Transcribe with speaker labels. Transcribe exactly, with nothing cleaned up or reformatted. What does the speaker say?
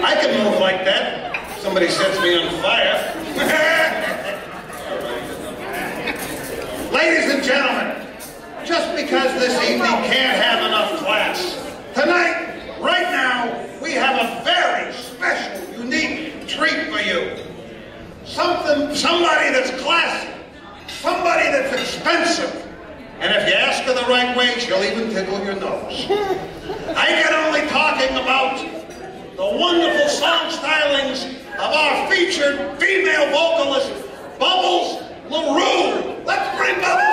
Speaker 1: I can move like that. Somebody sets me on fire. Ladies and gentlemen, just because this evening can't have enough class, tonight, right now, we have a very special, unique treat for you. Something, somebody that's classy, somebody that's expensive, and if you ask her the right way, she'll even tickle your nose. I get only talking about the wonderful song stylings of our featured female vocalist, Bubbles LaRue. Let's bring Bubbles!